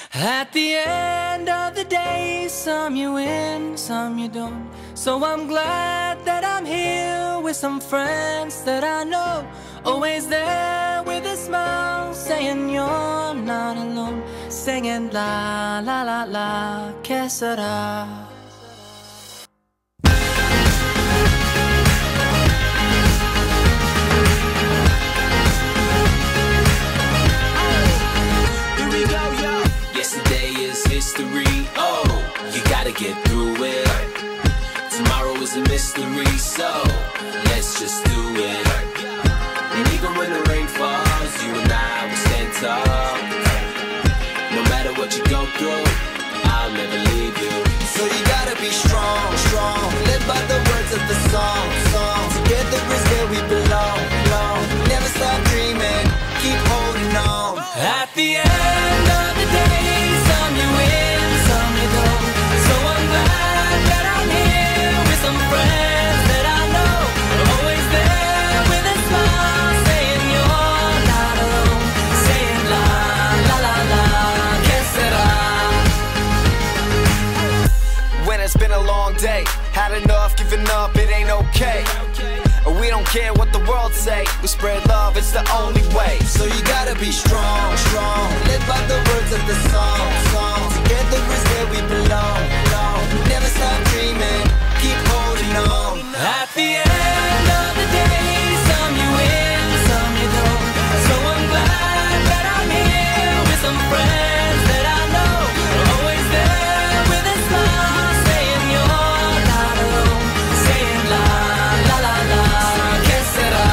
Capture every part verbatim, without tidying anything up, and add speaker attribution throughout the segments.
Speaker 1: At the end of the day, some you win, some you don't. So I'm glad that I'm here with some friends that I know, always there with a smile, saying you're not alone, singing la la la la, que sera.
Speaker 2: History, oh, you gotta get through it. Tomorrow is a mystery, so let's just do it. And even when the rain falls, you and I will stand tall. No matter what you go through, I'll never leave you.
Speaker 3: So you gotta be strong, strong. Live by the words of the song, song. Together is where we belong, belong. Never stop dreaming, keep holding on.
Speaker 1: At the end of the day, some you win, some you don't. So I'm glad that I'm here with some friends that I know, always there with a smile, saying you're not alone, saying la la la la, que sera.
Speaker 3: When it's been a long day, had enough, giving up, it ain't okay. We don't care what the world say, we spread love, it's the only way. So you gotta be strong, strong. Live by the words of the song, song. Together is where we belong, belong. Never stop dreaming, keep holding on.
Speaker 1: At the end of the day, some you win, some you don't. So I'm glad that I'm here with some friends that I know, always there with a smile, saying you're not alone, saying la la la la, que sera.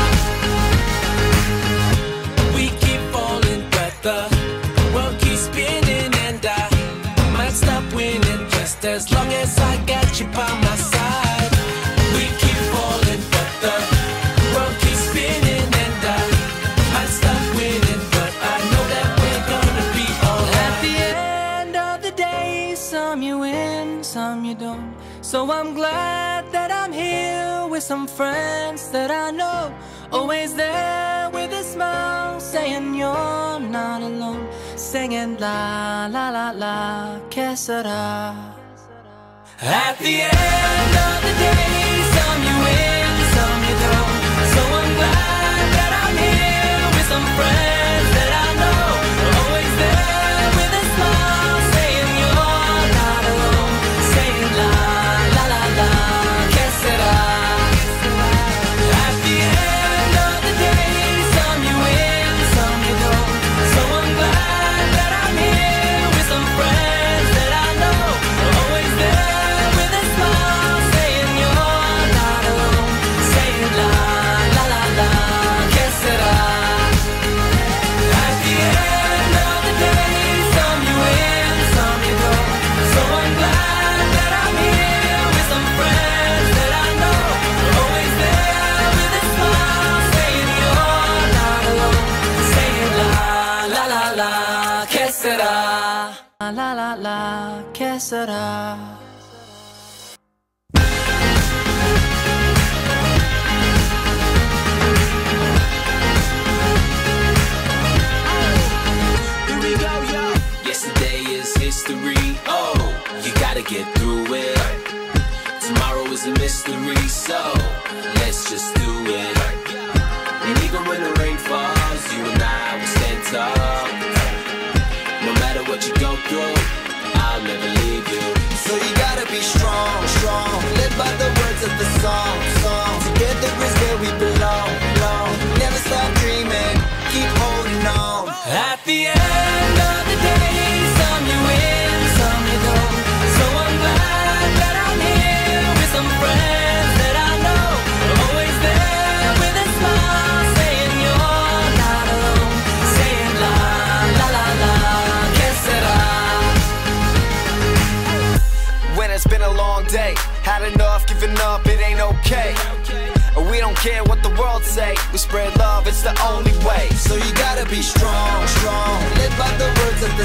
Speaker 1: We keep falling, but the world keeps spinning, and I might stop winning just as long as I got you by my side. We keep falling, but the world keeps spinning, and I might stop winning, but I know that we're gonna be alright. At the end of the day, some you win, some you don't. So I'm glad that I'm here with some friends that I know, always there with a smile, saying you're not alone, singing la la la la, que sera. At the end of the day, some you win, some you don't. So I'm glad that I'm here with some friends that I know, always there with a smile, saying you're not alone, saying la la la la, que sera. At the end of the day, some you win, some you don't. So I'm glad that I'm here with some friends that I know, always there with a smile, saying you're not alone, saying la la la la, que sera. At the end of the day, some you win, some you don't. So I'm glad that I'm here with some friends that I know, always there with a smile, saying you're not alone, saying la la la la, que sera. La la la la, que sera.
Speaker 2: Yesterday is history, oh, you gotta get through it. Tomorrow is a mystery, so let's just do it. And even when the rain falls, you and I will stand tall. No matter what you go through, I'll never leave you.
Speaker 3: So you gotta be strong, strong. Live by the words of the song, song. Together is where we belong, belong. Never stop dreaming, keep holding on.
Speaker 1: At the end of the day, some you win, some you don't. So I'm glad that I'm here with some friends that I know, always there with a smile, saying you're not alone, saying la la la la, que sera.
Speaker 3: When it's been a long day, had enough, giving up, it ain't okay. We don't care what the world say, we spread love, it's the only way. So you gotta be strong, strong. Live by the words of the